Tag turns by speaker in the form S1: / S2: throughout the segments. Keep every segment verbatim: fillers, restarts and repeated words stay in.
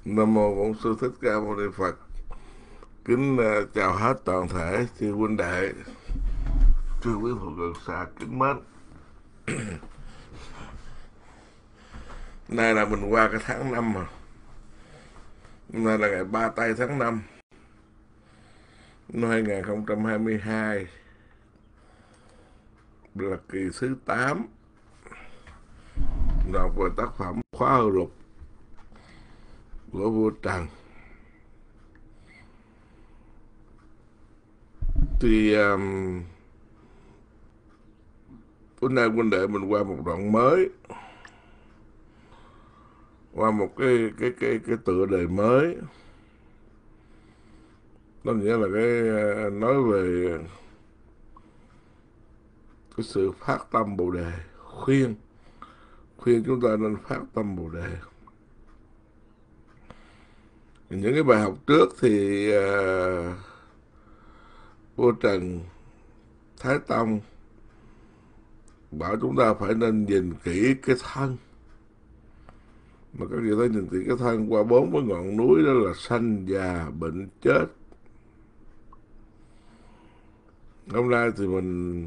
S1: Nam mô Bổn Sư Thích Ca Mâu Ni Phật. Kính uh, chào hết toàn thể chư huynh đệ, chư quý phụ gần xa kính mến. Nay là mình qua cái tháng năm mà. Hôm nay là ngày ba tây tháng năm năm hai nghìn không trăm hai mươi hai, là kỳ thứ tám, đọc về tác phẩm Khóa Hư Lục của vua Trần. Thì um, bữa nay huynh đệ mình qua một đoạn mới, qua một cái cái cái cái tựa đề mới. Đó nghĩa là cái uh, nói về cái sự phát tâm Bồ đề, khuyên khuyên chúng ta nên phát tâm Bồ đề. Những cái bài học trước thì uh, vua Trần Thái Tông bảo chúng ta phải nên nhìn kỹ cái thân, mà các vị thấy nhìn kỹ cái thân qua bốn cái ngọn núi, đó là sanh, già, bệnh, chết. Hôm nay thì mình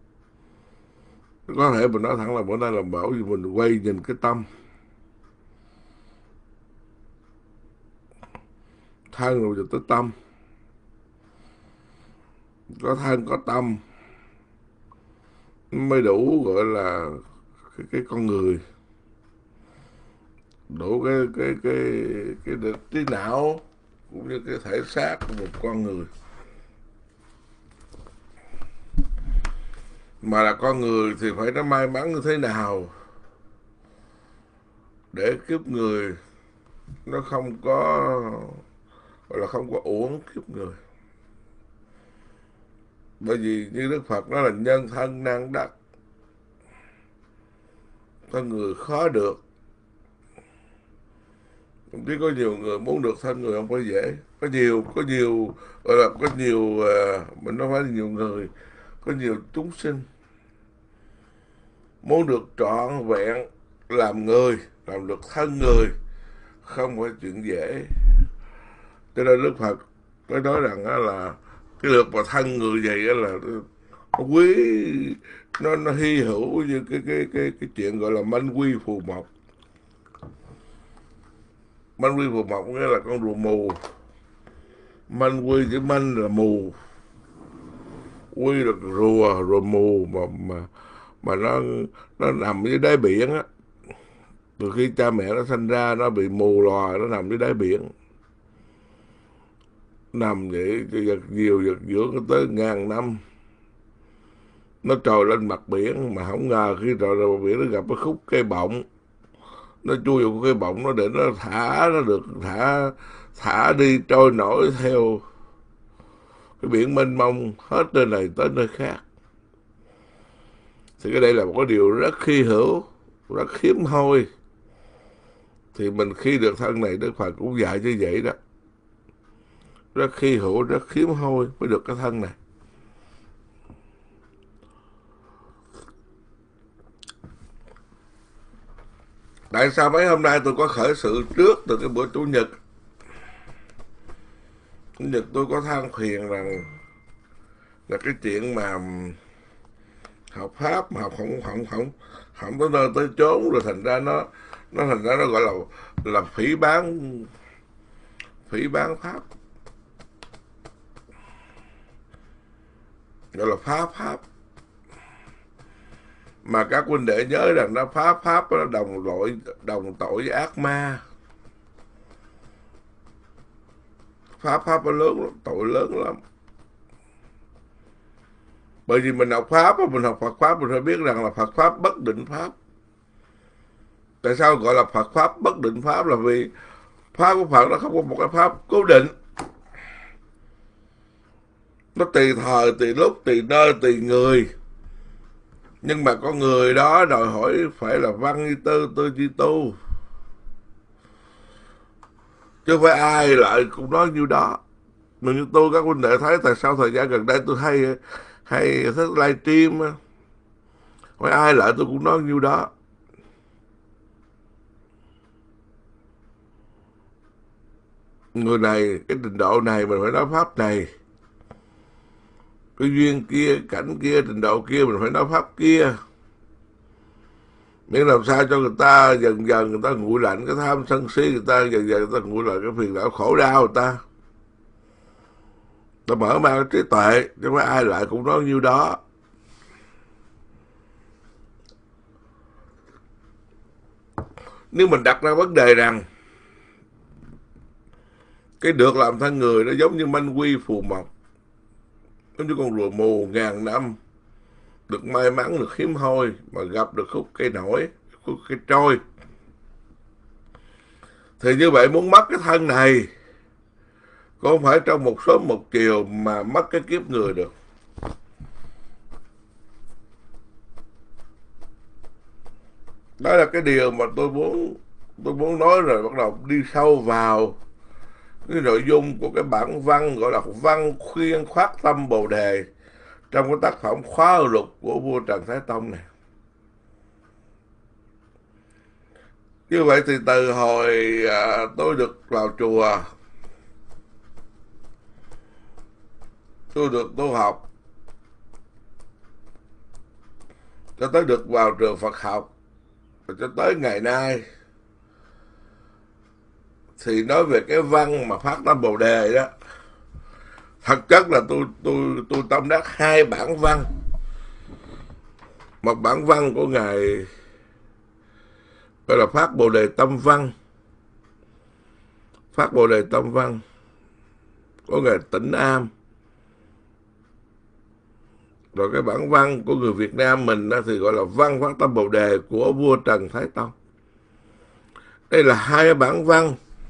S1: có thể mình nói thẳng là bữa nay là bảo gì mình quay nhìn cái tâm. Thân rồi giờ tới tâm. Có thân có tâm mới đủ gọi là cái, cái con người, đủ cái cái cái cái, cái trí não cũng như cái thể xác của một con người. Mà là con người thì phải nó may mắn như thế nào để kiếp người nó không có gọi là không có uổng kiếp người. Bởi vì như Đức Phật nói là nhân thân nan đắc, thân người khó được. Chứ có nhiều người muốn được thân người không phải dễ. Có nhiều có nhiều gọi là có nhiều uh, mình nói phải là nhiều người, có nhiều chúng sinh muốn được trọn vẹn làm người, làm được thân người không phải chuyện dễ. Cho nên Đức Phật mới nói rằng là cái lượt mà thân người vậy là nó quý, nó nó hy hữu như cái cái cái cái chuyện gọi là manh quy phù mộc. Manh quy phù mộc nghĩa là con rùa mù. Manh quy chữ manh là mù, quy là rùa, rùa mù mà mà mà nó nó nằm dưới đáy biển á. Từ khi cha mẹ nó sinh ra nó bị mù lòa, nó nằm dưới đáy biển, nằm vậy giật nhiều giật dưỡng tới ngàn năm. Nó trồi lên mặt biển mà không ngờ khi trồi lên mặt biển nó gặp cái khúc cây bọng, nó chui vào cây bọng nó để nó thả, nó được thả thả đi trôi nổi theo cái biển mênh mông hết nơi này tới nơi khác. Thì cái đây là một cái điều rất hy hữu, rất hiếm hoi. Thì mình khi được thân này, Đức Phật cũng dạy như vậy đó, rất hy hữu, rất hiếm hoi mới được cái thân này. Tại sao mấy hôm nay tôi có khởi sự trước từ cái bữa Chủ nhật? Chủ nhật tôi có than phiền rằng là cái chuyện mà học pháp mà học không không không không tới nơi tới chốn, rồi thành ra nó nó thành ra nó gọi là là phỉ bán phỉ bán pháp, gọi là phá pháp. Mà các huynh đệ nhớ rằng nó phá pháp nó đồng tội đồng tội với ác ma. Phá pháp nó lớn lắm, tội lớn lắm. Bởi vì mình học pháp, mình học Phật pháp, mình phải biết rằng là Phật pháp bất định pháp. Tại sao gọi là Phật pháp bất định pháp? Là vì pháp của Phật nó không có một cái pháp cố định, nó tùy thời, tùy lúc, tùy nơi, tùy người. Nhưng mà con người đó đòi hỏi phải là văn như tư, tư như tu, chứ không phải ai lại cũng nói như đó. Mình như tôi, các huynh đệ thấy tại sao thời gian gần đây tôi hay hay thích livestream, hỏi ai lại tôi cũng nói như đó. người này, cái trình độ này mình phải nói pháp này, cái duyên kia, cảnh kia, trình độ kia mình phải nói pháp kia. Miễn làm sao cho người ta dần dần người ta nguội lạnh cái tham sân si, người ta dần dần người ta nguội lạnh cái phiền não khổ đau người ta. Ta mở mang cái trí tuệ, chứ không phải ai lại cũng nói nhiêu đó. Nếu mình đặt ra vấn đề rằng cái được làm thân người nó giống như manh quy phù mộc, giống như con rùa mù ngàn năm, được may mắn, được hiếm hoi mà gặp được khúc cây nổi, khúc cây trôi. Thì như vậy muốn mất cái thân này cũng không phải trong một sớm một chiều mà mất cái kiếp người được. Đó là cái điều mà tôi muốn tôi muốn nói, rồi bắt đầu đi sâu vào cái nội dung của cái bản văn gọi là văn khuyên khoát tâm Bồ Đề trong cái tác phẩm Khóa Lục của vua Trần Thái Tông này. Như vậy thì từ hồi à, tôi được vào chùa, tôi được tu học, cho tới được vào trường Phật học, cho tới ngày nay, thì nói về cái văn mà phát tâm Bồ Đề đó, thật chất là tôi tôi tôi tâm đắc hai bản văn. Một bản văn của ngài gọi là Phát Bồ Đề Tâm Văn, Phát Bồ Đề Tâm Văn của ngài Tĩnh Am. Rồi cái bản văn của người Việt Nam mình đó thì gọi là Văn Phát Tâm Bồ Đề của vua Trần Thái Tông. Đây là hai bản văn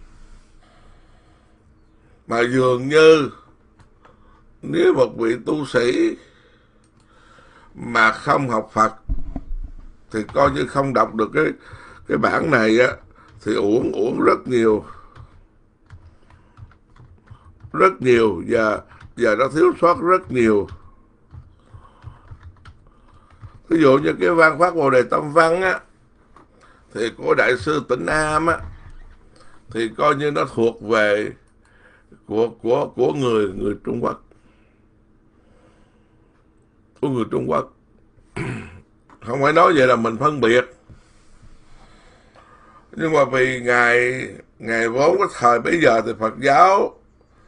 S1: mà dường như nếu một vị tu sĩ mà không học Phật thì coi như không đọc được cái cái bản này á, thì uổng uổng rất nhiều, rất nhiều, và và nó thiếu sót rất nhiều. Ví dụ như cái văn Phát Bồ Đề Tâm Văn á, thì của đại sư Tĩnh Am á, thì coi như nó thuộc về của của của người người Trung Quốc, của người Trung Quốc. Không phải nói vậy là mình phân biệt, nhưng mà vì ngài ngài vốn cái thời bấy giờ thì Phật giáo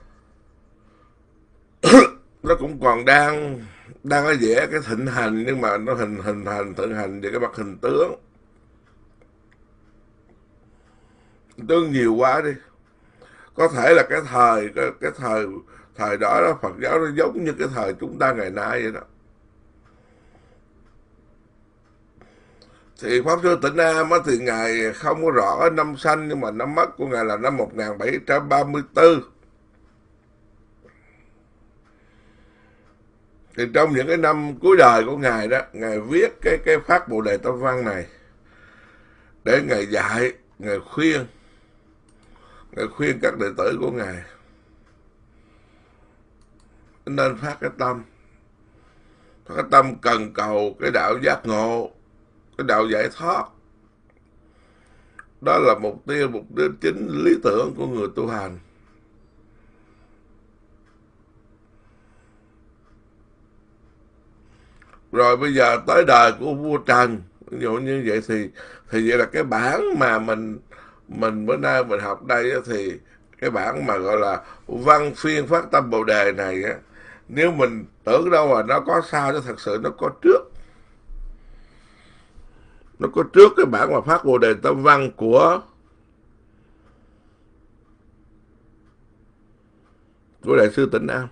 S1: nó cũng còn đang đang có vẻ cái thịnh hành, nhưng mà nó hình hình thành thịnh hành về cái mặt hình tướng, tướng nhiều quá đi. Có thể là cái thời cái, cái thời thời đó, đó Phật giáo nó giống như cái thời chúng ta ngày nay vậy đó. Thì Pháp Sư Tĩnh Nam á, thì ngài không có rõ năm sanh, nhưng mà năm mất của ngài là năm một nghìn bảy trăm ba mươi tư. Thì trong những cái năm cuối đời của ngài đó, ngài viết cái cái Phát Bồ Đề Tâm Văn này để ngài dạy, ngài khuyên, ngài khuyên các đệ tử của ngài nên phát cái tâm, phát cái tâm cần cầu cái đạo giác ngộ, cái đạo giải thoát. Đó là mục tiêu, mục tiêu chính, lý tưởng của người tu hành. Rồi bây giờ tới đời của vua Trần, ví dụ như vậy thì thì vậy là cái bản mà mình mình bữa nay mình học đây á, thì cái bản mà gọi là văn phiên phát tâm Bồ Đề này á, nếu mình tưởng đâu mà nó có sao, chứ thật sự nó có trước, nó có trước cái bản mà Phát Bồ Đề Tâm Văn của của đại sư Tĩnh Nam.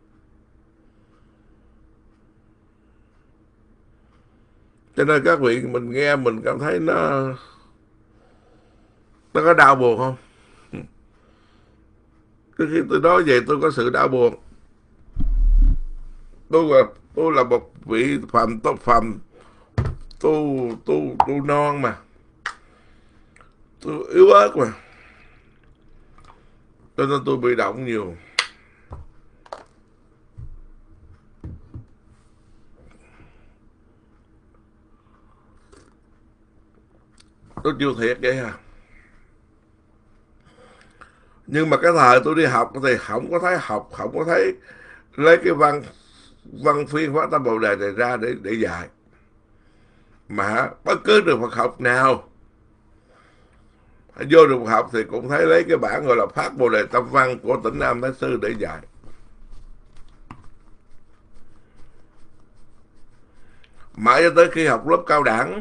S1: Cho nên các vị mình nghe mình cảm thấy nó nó có đau buồn không? Cứ khi tôi nói vậy tôi có sự đau buồn. Tôi là tôi là một vị phàm tu phàm tu tu tu non mà, tôi yếu ớt mà, cho nên tôi bị động nhiều. Tôi chịu thiệt vậy à. Nhưng mà cái thời tôi đi học thì không có thấy học, không có thấy lấy cái văn văn phiên Phát Tâm Bồ Đề này ra để để dạy. Mà bất cứ trường Phật học nào vô trường Phật học thì cũng thấy lấy cái bản gọi là Phát Bồ Đề Tâm Văn của Tỉnh Nam Thái Sư để dạy. Mãi cho tới khi học lớp cao đẳng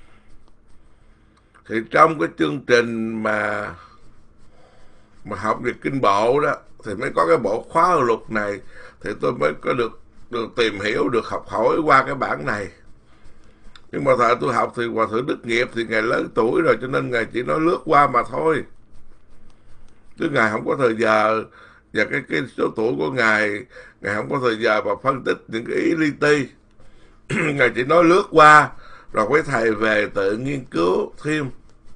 S1: thì trong cái chương trình mà mà học về kinh bộ đó thì mới có cái bộ khóa luật này, thì tôi mới có được được tìm hiểu, được học hỏi qua cái bản này. Nhưng mà thời tôi học thì Hòa Thượng Đức Nghiệp thì Ngài lớn tuổi rồi, cho nên Ngài chỉ nói lướt qua mà thôi, chứ Ngài không có thời giờ. Và cái cái số tuổi của Ngài, Ngài không có thời giờ mà phân tích những cái ý li ti. Ngài chỉ nói lướt qua rồi mấy thầy về tự nghiên cứu thêm.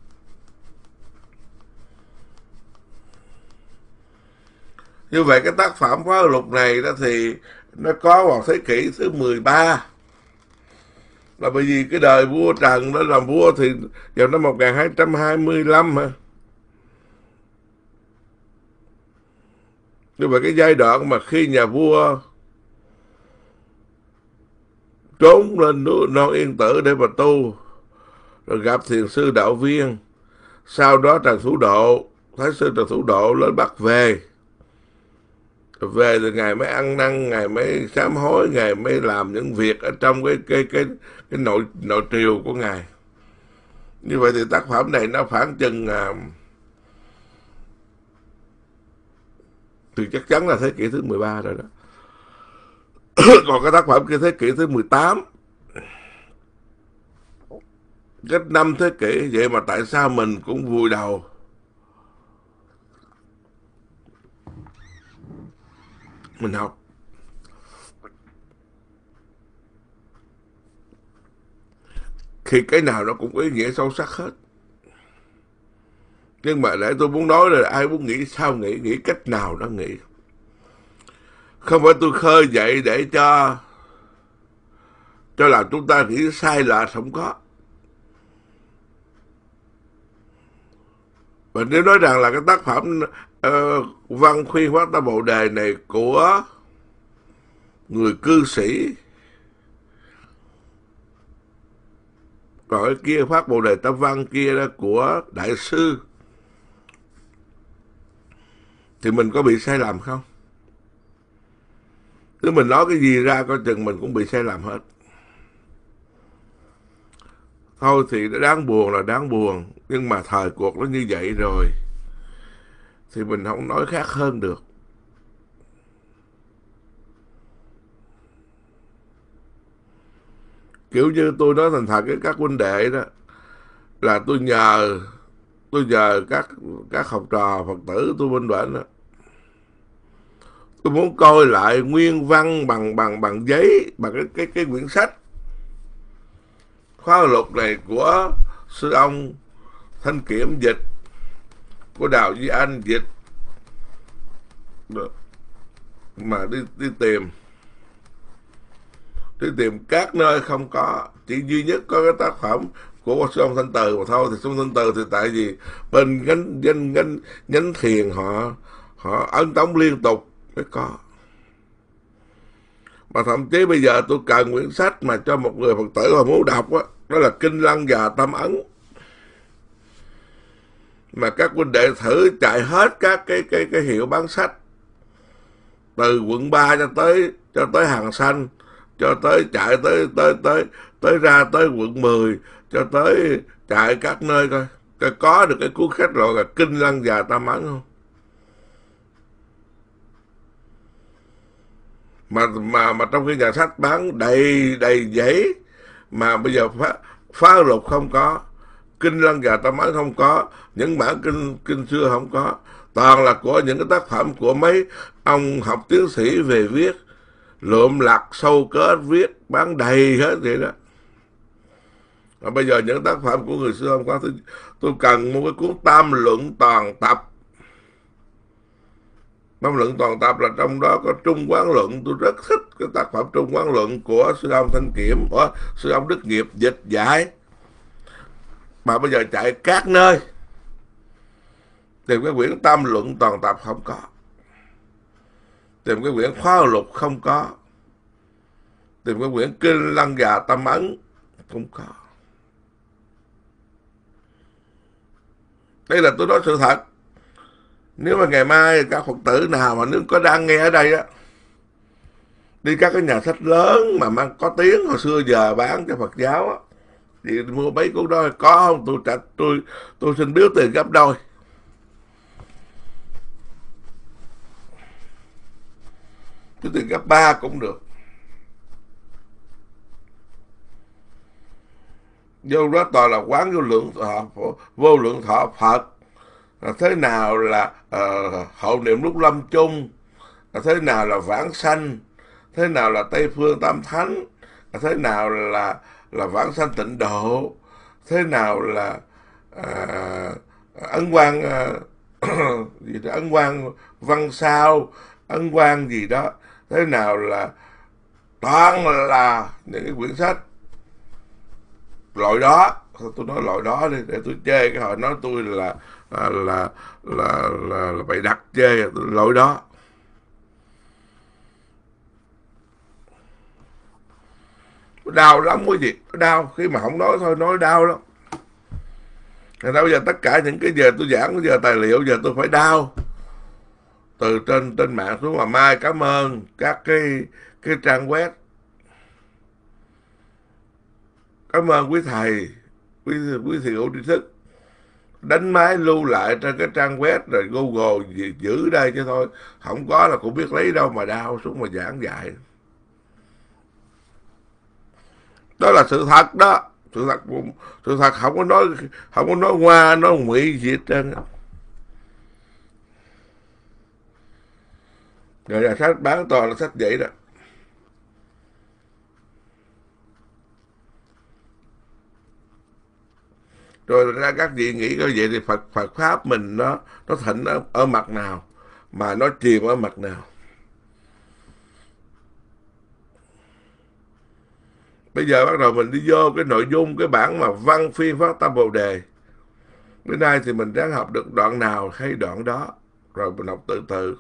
S1: Như vậy cái tác phẩm Khóa Luật này đó thì nó có vào thế kỷ thứ mười ba, là bởi vì cái đời vua Trần đó làm vua thì vào năm một nghìn hai trăm hai mươi lăm hả. Như vậy cái giai đoạn mà khi nhà vua trốn lên núi Non Yên Tử để mà tu, rồi gặp thiền sư Đạo Viên, sau đó Trần Thủ Độ, Thái sư Trần Thủ Độ lên Bắc về. Về thì Ngài mới ăn năn, Ngài mới sám hối, Ngài mới làm những việc ở trong cái cái cái cái nội nội triều của Ngài. Như vậy thì tác phẩm này nó khoảng chừng à, thì chắc chắn là thế kỷ thứ mười ba rồi đó. Còn cái tác phẩm kia thế kỷ thứ mười tám, cách năm thế kỷ. Vậy mà tại sao mình cũng vùi đầu mình học? Khi cái nào nó cũng có ý nghĩa sâu sắc hết. Nhưng mà để tôi muốn nói là ai muốn nghĩ sao nghĩ, nghĩ cách nào đó nghĩ. Không phải tôi khơi dậy để cho cho làm chúng ta nghĩ sai là không có. Và nếu nói rằng là cái tác phẩm uh, Văn Khuyên Phát Tâm Bồ Đề này của người cư sĩ, còn cái kia Phát Bồ Đề Tâm Văn kia đó của đại sư, thì mình có bị sai lầm không? Nếu mình nói cái gì ra coi chừng mình cũng bị sai lầm hết. Thôi thì đáng buồn là đáng buồn, nhưng mà thời cuộc nó như vậy rồi thì mình không nói khác hơn được. Kiểu như tôi nói thành thật với các huynh đệ đó, là tôi nhờ tôi nhờ các các học trò Phật tử tôi bên bệnh đó, tôi muốn coi lại nguyên văn bằng bằng bằng giấy, bằng cái cái cái quyển sách Khóa Luật này của sư ông Thanh Kiểm dịch, của Đào Duy Anh dịch, mà đi đi tìm đi tìm các nơi không có, chỉ duy nhất có cái tác phẩm của sư ông Thanh Từ mà thôi. Thì sư ông Thanh Từ thì tại vì bên nhánh nhánh nhánh nhánh thiền họ họ ấn tống liên tục mới có. Mà thậm chí bây giờ tôi cần quyển sách mà cho một người Phật tử mà muốn đọc á, đó, đó là Kinh Lăng Già Tâm Ấn, mà các huynh đệ thử chạy hết các cái cái cái hiệu bán sách, từ quận ba cho tới cho tới Hàng Xanh, cho tới chạy tới tới tới tới ra tới quận mười, cho tới chạy các nơi coi coi có được cái cuốn sách gọi là Kinh Lăng Già Tâm Ấn không. Mà mà mà trong khi nhà sách bán đầy đầy giấy, mà bây giờ phá, phá luật không có, Kinh Lăng Già Tâm Ấn không có, những bản kinh kinh xưa không có, toàn là của những cái tác phẩm của mấy ông học tiến sĩ về viết, lượm lặt sâu kết viết, bán đầy hết vậy đó. Và bây giờ những tác phẩm của người xưa không có. Tôi, tôi cần một cái cuốn Tam Luận Toàn Tập. Tam Luận Toàn Tập là trong đó có Trung Quán Luận. Tôi rất thích cái tác phẩm Trung Quán Luận của sư ông Thanh Kiểm, của sư ông Đức Nghiệp dịch giải. Mà bây giờ chạy các nơi, Tìm cái quyển Tam Luận Toàn Tập không có. Tìm cái quyển Khóa Lục không có. Tìm cái quyển Kinh Lăng Già Tâm Ấn không có. Đây là tôi nói sự thật. Nếu mà ngày mai các Phật tử nào mà nếu có đang nghe ở đây á, đi các cái nhà sách lớn mà mang có tiếng hồi xưa giờ bán cho Phật giáo á, thì mua mấy cuốn đó có không? Tôi trả tôi tôi xin biếu tiền gấp đôi. Biếu tiền gấp ba cũng được. Vô đó toàn là quán vô lượng thọ, vô lượng thọ Phật. Thế nào là uh, hậu niệm lúc lâm chung, thế nào là vãng sanh, thế nào là Tây Phương Tam Thánh, thế nào là là vãng sanh tịnh độ, thế nào là uh, ấn quang uh, gì đó, ấn quang văn sao, ấn quang gì đó, thế nào là toàn là những cái quyển sách loại đó. Tôi nói loại đó đi để tôi chê cái họ nói tôi là là là là, là, là bày đặt chê loại đó. Đau lắm quý vị, đau khi mà không nói thôi, nói đau lắm. Thành ra bây giờ tất cả những cái giờ tôi giảng, bây giờ tài liệu giờ tôi phải đau từ trên trên mạng xuống. Mà mai cảm ơn các cái cái trang web, cảm ơn quý thầy, quý quý thầy hữu tri thức đánh máy lưu lại trên cái trang web rồi Google giữ đây chứ thôi, không có là cũng biết lấy đâu mà đau xuống mà giảng dạy. Đó là sự thật đó, sự thật, sự thật không có nói, không có nói hoa, nói ngụy gì hết trơn. Rồi là sách bán toàn là sách vậy đó. Rồi ra các vị nghĩ như vậy thì Phật Phật pháp mình nó nó thịnh ở, ở mặt nào mà nó chìm ở mặt nào. Bây giờ bắt đầu mình đi vô cái nội dung cái bản mà văn phiên phát tâm Bồ đề. Bữa nay thì mình ráng học được đoạn nào hay đoạn đó, rồi mình học từ từ.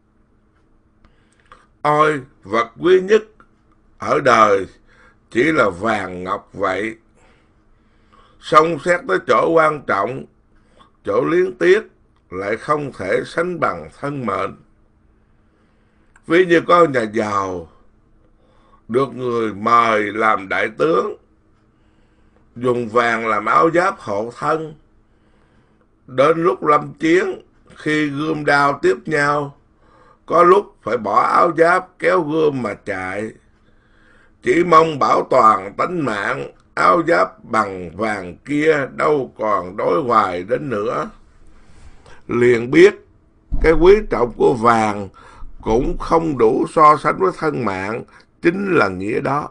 S1: Ôi vật quý nhất ở đời chỉ là vàng ngọc vậy. Song xét tới chỗ quan trọng, chỗ liếng tiếc lại không thể sánh bằng thân mệnh. Ví như có nhà giàu được người mời làm đại tướng, dùng vàng làm áo giáp hộ thân. Đến lúc lâm chiến, khi gươm đao tiếp nhau, có lúc phải bỏ áo giáp kéo gươm mà chạy. Chỉ mong bảo toàn tánh mạng, áo giáp bằng vàng kia đâu còn đối hoài đến nữa. Liền biết cái quý trọng của vàng cũng không đủ so sánh với thân mạng, chính là nghĩa đó.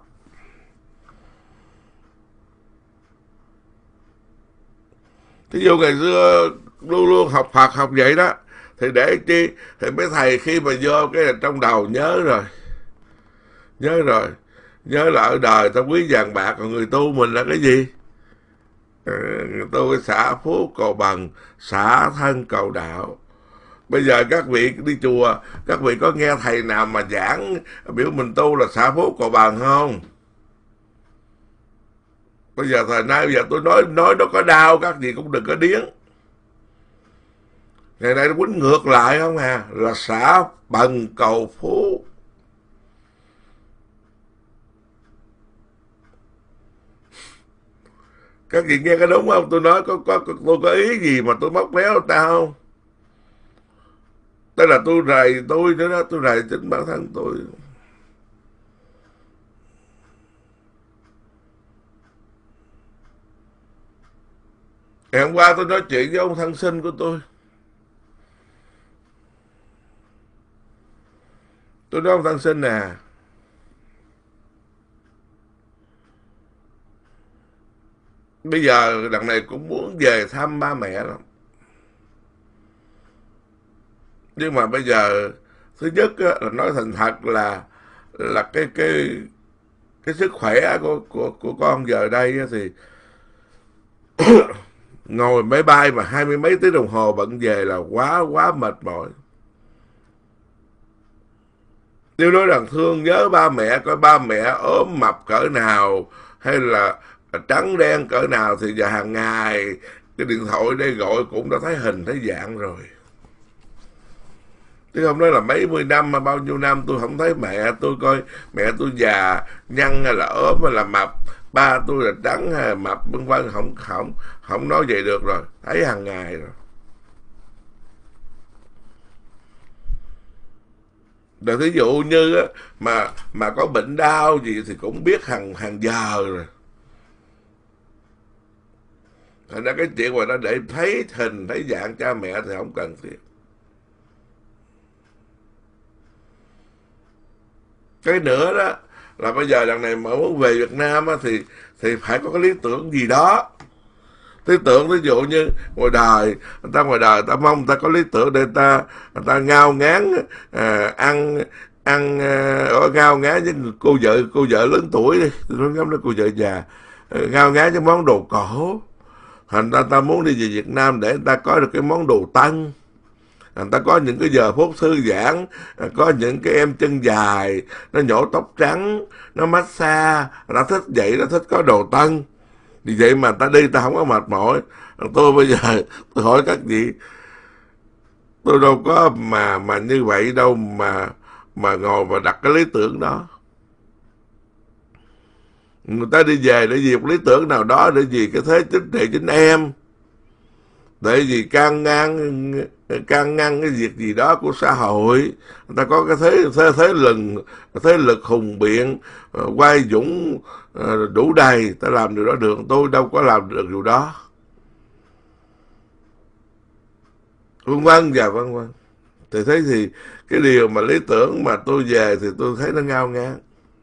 S1: Thí dụ ngày xưa luôn luôn học Phật học vậy đó, thì để chi thì mấy thầy khi mà vô cái trong đầu nhớ rồi, nhớ rồi, nhớ là ở đời ta quý vàng bạc, còn người tu mình là cái gì? Người tu xả phúc cầu bằng, xả thân cầu đạo. Bây giờ các vị đi chùa, các vị có nghe thầy nào mà giảng biểu mình tu là xả phúc cầu bằng không? Bây giờ thời nay, bây giờ tôi nói nói nó có đau, các vị cũng đừng có điếng. Ngày nay nó quýnh ngược lại không à, là xả bằng cầu phú. Các vị nghe cái đúng không? Tôi nói có, có, tôi có ý gì mà tôi móc méo ta không? Tức là tôi rầy tôi nữa đó, tôi rầy chính bản thân tôi. Ngày hôm qua tôi nói chuyện với ông thân sinh của tôi. Tôi nói ông thân sinh nè, bây giờ đằng này cũng muốn về thăm ba mẹ lắm. Nhưng mà bây giờ thứ nhất á, là nói thành thật là là cái cái cái sức khỏe của của của con giờ đây á, thì Ngồi máy bay mà hai mươi mấy tiếng đồng hồ bận về là quá quá mệt mỏi. Nếu nói rằng thương nhớ ba mẹ, coi ba mẹ ốm mập cỡ nào hay là trắng đen cỡ nào thì giờ hàng ngày cái điện thoại đây gọi cũng đã thấy hình thấy dạng rồi. Chứ không nói là mấy mươi năm mà bao nhiêu năm tôi không thấy mẹ tôi, coi mẹ tôi già nhăn hay là ốm hay là mập, ba tôi là trắng hay là mập vân vân, không không không nói vậy được rồi, thấy hàng ngày rồi. Rồi thí dụ như á, mà mà có bệnh đau gì thì cũng biết hàng hàng giờ rồi. Thành ra cái chuyện mà nó để thấy hình thấy dạng cha mẹ thì không cần thiết. Cái nữa đó là bây giờ lần này mà muốn về Việt Nam á, thì thì phải có cái lý tưởng gì đó. Lý tưởng ví dụ như ngoài đời, người ta ngoài đời người ta mong người ta có lý tưởng để người ta người ta ngao ngán à, ăn ăn à, ngao ngán với cô vợ cô vợ lớn tuổi đi, tôi nói ngắm đến cô vợ già, ngao ngán với món đồ cổ. Thành ra ta muốn đi về Việt Nam để người ta có được cái món đồ tân, người ta có những cái giờ phút thư giãn, có những cái em chân dài nó nhổ tóc trắng, nó massage, nó thích vậy, nó thích có đồ tân. Vì vậy mà ta đi ta không có mệt mỏi. Tôi bây giờ tôi hỏi các vị, tôi đâu có mà mà như vậy đâu mà mà ngồi và đặt cái lý tưởng đó. Người ta đi về để vì một lý tưởng nào đó, để vì cái thế chính trị chính em, để vì can ngăn can ngăn cái việc gì đó của xã hội. Người ta có cái thế thế thế lực thế lực hùng biện, quay dũng đủ đầy, ta làm điều đó được. Tôi đâu có làm được điều đó, vân vân và vân vân. Thì thế thì cái điều mà lý tưởng mà tôi về thì tôi thấy nó ngao ngán.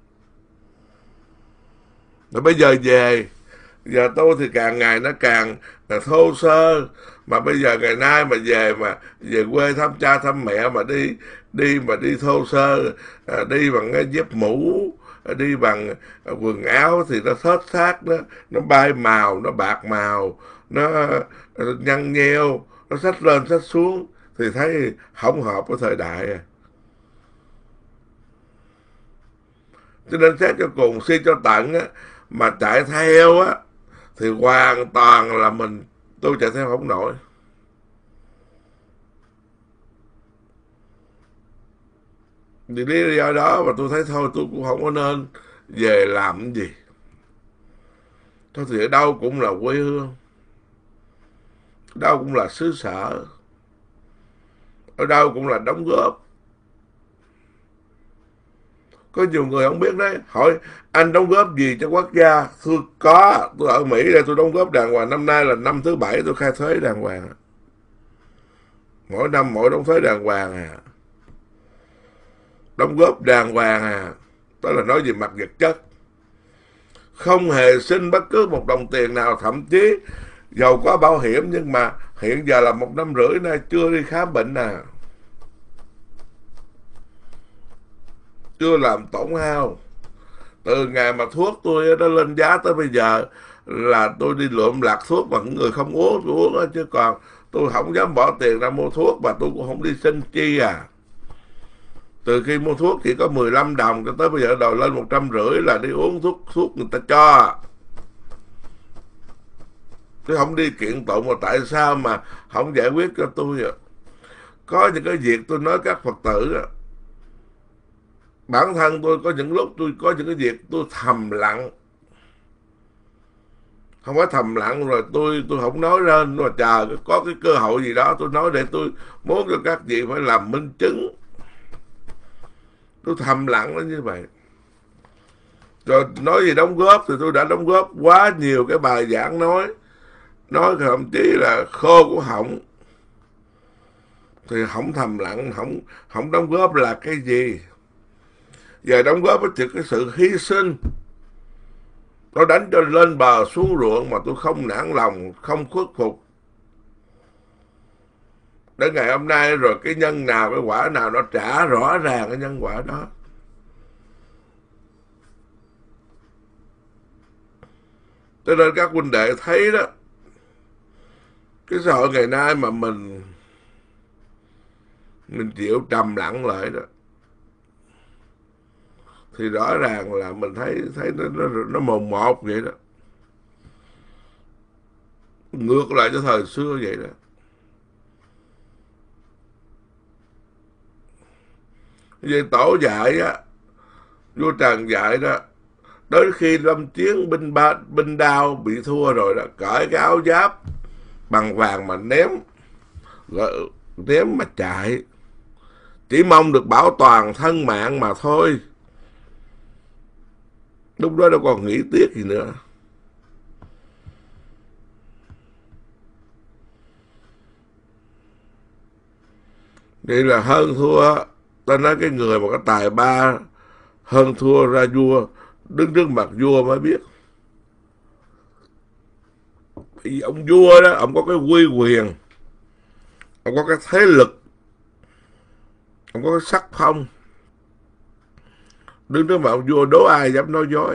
S1: Rồi bây giờ về, giờ tôi thì càng ngày nó càng là thô sơ. Mà bây giờ ngày nay mà về mà về quê thăm cha thăm mẹ mà đi đi mà đi thô sơ, à, đi bằng cái dép mũ, đi bằng quần áo thì nó thớt thát, nó nó bay màu, nó bạc màu, nó nhăn nheo, nó xách lên xách xuống thì thấy không hợp với thời đại à. Cho nên xét cho cùng suy cho tận á, mà chạy theo á thì hoàn toàn là mình, tôi chạy theo không nổi. Vì lý do đó mà tôi thấy thôi tôi cũng không có nên về làm cái gì. Thôi thì ở đâu cũng là quê hương, ở đâu cũng là xứ sở, ở đâu cũng là đóng góp. Có nhiều người không biết đấy, hỏi anh đóng góp gì cho quốc gia. Tôi có, tôi ở Mỹ đây tôi đóng góp đàng hoàng. Năm nay là năm thứ bảy tôi khai thuế đàng hoàng. Mỗi năm mỗi đóng thuế đàng hoàng à. Đóng góp đàng hoàng à. Đó là nói về mặt vật chất. Không hề xin bất cứ một đồng tiền nào, thậm chí giàu có bảo hiểm nhưng mà hiện giờ là một năm rưỡi nay chưa đi khám bệnh à. Chưa làm tổn hao. Từ ngày mà thuốc tôi nó lên giá tới bây giờ là tôi đi lượm lạc thuốc mà người không uống tôi uống đó, chứ còn tôi không dám bỏ tiền ra mua thuốc, mà tôi cũng không đi xin chi à. Từ khi mua thuốc chỉ có mười lăm đồng cho tới bây giờ đòi lên một trăm rưỡi là đi uống thuốc thuốc người ta cho, chứ không đi kiện tụng mà tại sao mà không giải quyết cho tôi à. Có những cái việc tôi nói các Phật tử à, bản thân tôi có những lúc tôi có những cái việc tôi thầm lặng, không phải thầm lặng rồi tôi tôi không nói lên, mà chờ có cái cơ hội gì đó tôi nói để tôi muốn cho các vị phải làm minh chứng. Tôi thầm lặng nó như vậy. Rồi nói gì đóng góp thì tôi đã đóng góp quá nhiều cái bài giảng, nói nói thậm chí là khô của họng, thì không thầm lặng, không không đóng góp là cái gì. Giờ đóng góp với cái sự hy sinh, nó đánh cho lên bờ xuống ruộng mà tôi không nản lòng, không khuất phục. Đến ngày hôm nay rồi cái nhân nào, cái quả nào nó trả rõ ràng cái nhân quả đó. Cho nên các huynh đệ thấy đó, Cái xã hội ngày nay mà mình mình chịu trầm lặng lại đó, thì rõ ràng là mình thấy thấy nó nó, nó mồn một vậy đó, ngược lại cho thời xưa vậy đó. Vậy tổ dạy á, vua Trần dạy đó, đến khi lâm chiến binh ba binh đao bị thua rồi đó, cởi cái áo giáp bằng vàng mà ném, ném mà chạy, chỉ mong được bảo toàn thân mạng mà thôi. Lúc đó đâu còn nghĩ tiếc gì nữa. Đây là hơn thua. Ta nói cái người mà có tài ba hơn thua ra vua, đứng trước mặt vua mới biết. Vì ông vua đó, ông có cái uy quyền, ông có cái thế lực, ông có cái sắc phong, đứng trước mặt ông vua đố ai dám nói dối.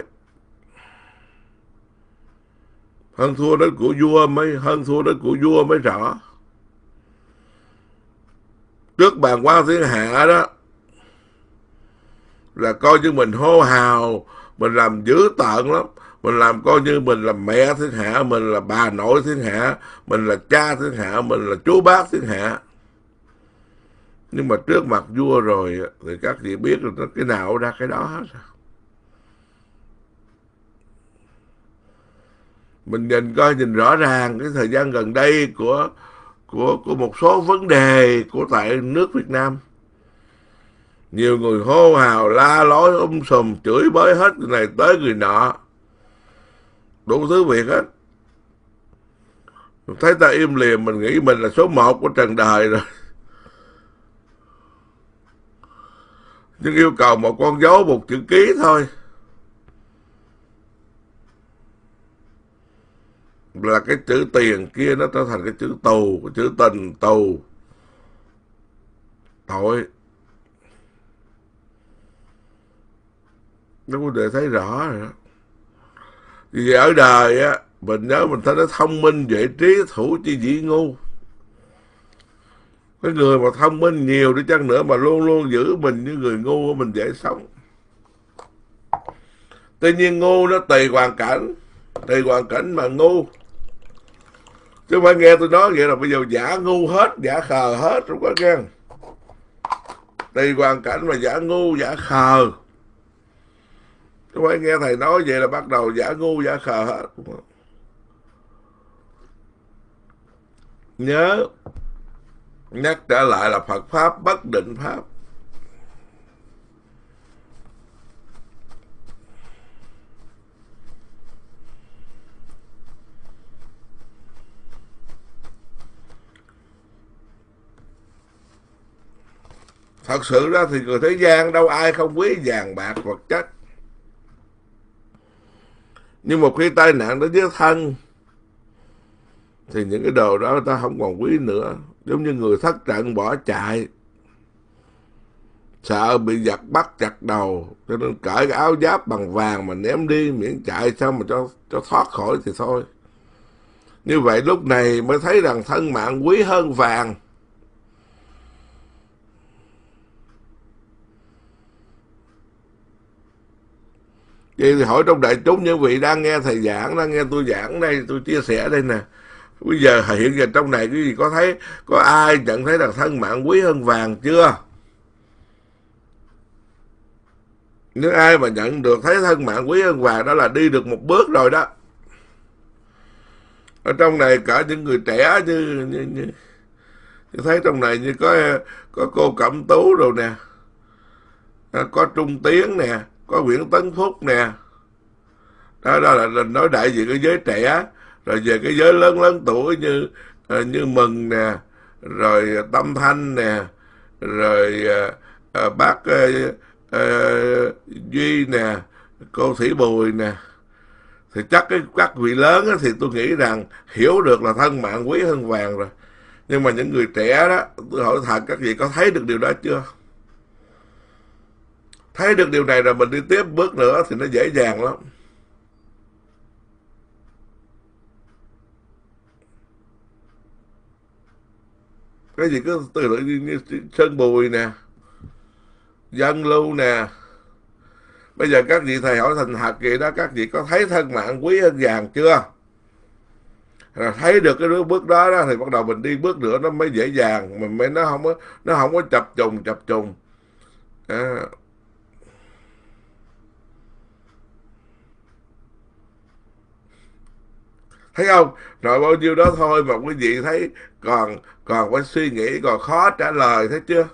S1: Hơn thua đến của vua mới hơn thua đến của vua mới rõ. Trước bàn quan thiên hạ đó là coi như mình hô hào, mình làm dữ tợn lắm, mình làm coi như mình là mẹ thiên hạ, mình là bà nội thiên hạ, mình là cha thiên hạ, mình là chú bác thiên hạ. Nhưng mà trước mặt vua rồi thì các vị biết rồi, cái nào ra cái đó hết. Mình nhìn coi, nhìn rõ ràng cái thời gian gần đây của của của một số vấn đề của tại nước Việt Nam. Nhiều người hô hào la lối um sùm, chửi bới hết người này tới người nọ, đủ thứ việc hết. Thấy ta im lìm, mình nghĩ mình là số một của trần đời rồi. Nhưng yêu cầu một con dấu, một chữ ký thôi là cái chữ tiền kia nó trở thành cái chữ tù, cái chữ tình tù, tội. Nó có thể thấy rõ rồi đó. Vì ở đời á, mình nhớ mình thấy nó thông minh vệ trí thủ chi dĩ ngu. Cái người mà thông minh nhiều đi chăng nữa mà luôn luôn giữ mình như người ngu, mình dễ sống. Tuy nhiên ngu nó tùy hoàn cảnh, tùy hoàn cảnh mà ngu. Chứ không phải nghe tôi nói vậy là bây giờ giả ngu hết, giả khờ hết, không có nghe. Tùy hoàn cảnh mà giả ngu, giả khờ. Chứ không phải nghe thầy nói vậy là bắt đầu giả ngu, giả khờ hết. Nhớ, nhắc trở lại là Phật Pháp bất định Pháp. Thật sự ra thì người thế gian đâu ai không quý vàng bạc vật chất. Nhưng một khi tai nạn đến với thân thì những cái đồ đó người ta không còn quý nữa. Giống như người thất trận bỏ chạy, sợ bị giặc bắt chặt đầu, cho nên cởi cái áo giáp bằng vàng mà ném đi, miễn chạy sao mà cho, cho thoát khỏi thì thôi. Như vậy lúc này mới thấy rằng thân mạng quý hơn vàng. Vậy thì hỏi trong đại chúng những vị đang nghe thầy giảng, đang nghe tôi giảng đây, tôi chia sẻ đây nè. Bây giờ hiện giờ trong này cái gì có thấy, có ai nhận thấy rằng thân mạng quý hơn vàng chưa? Nếu ai mà nhận được thấy thân mạng quý hơn vàng đó là đi được một bước rồi đó. Ở trong này cả những người trẻ như, như, như, như thấy trong này như có có cô Cẩm Tú rồi nè, có Trung Tiến nè, có Nguyễn Tấn Phúc nè. Đó, đó là, là nói đại diện cái giới trẻ. Rồi về cái giới lớn lớn tuổi như như Mừng nè, rồi Tâm Thanh nè, rồi uh, bác uh, uh, Duy nè, cô Thủy Bùi nè. Thì chắc cái các vị lớn á, thì tôi nghĩ rằng hiểu được là thân mạng quý hơn vàng rồi. Nhưng mà những người trẻ đó, tôi hỏi thật các vị có thấy được điều đó chưa? Thấy được điều này rồi mình đi tiếp bước nữa thì nó dễ dàng lắm. Cái gì cứ từ tự như Sơn Bùi nè, Dân Lưu nè. Bây giờ các vị thầy hỏi thành thật vậy đó, các vị có thấy thân mạng quý hơn vàng chưa? Rồi thấy được cái bước đó đó thì bắt đầu mình đi bước nữa nó mới dễ dàng, mình mới nó không có nó không có chập trùng chập trùng. À, thấy không? Rồi bao nhiêu đó thôi mà quý vị thấy còn còn phải suy nghĩ, còn khó trả lời, thấy chưa?